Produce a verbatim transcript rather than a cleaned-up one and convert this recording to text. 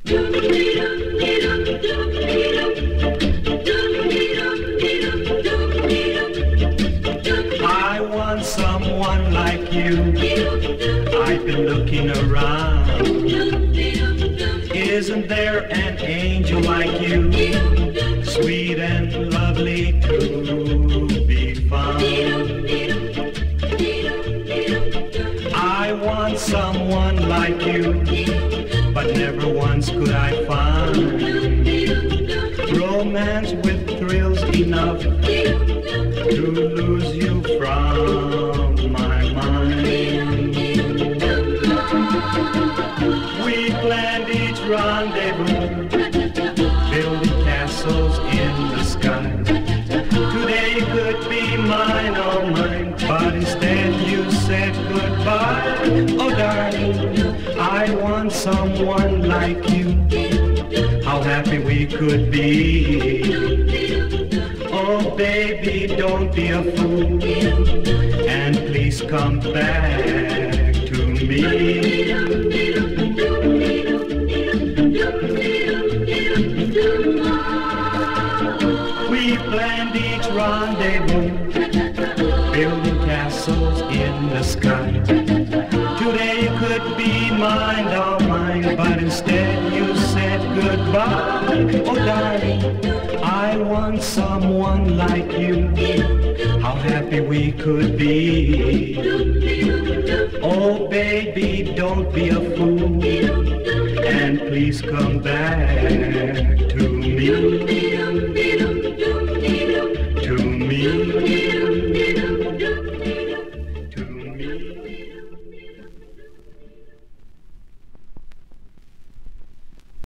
I want someone like you. I've been looking around. Isn't there an angel like you? Sweet and lovely to be found. I want someone like you, but never once could I find romance with thrills enough to lose you from my mind. We planned each rendezvous, building castles in the sky. Today could be mine, oh mine, but instead you said goodbye. Oh darling, I want someone like you. How happy we could be. Oh baby, don't be a fool, and please come back to me. We planned each rendezvous, building castles in the sky. Today you could be mine, oh mine, but instead you said goodbye. Oh darling, I want someone like you. How happy we could be. Oh baby, don't be a fool, and please come back to me. To me.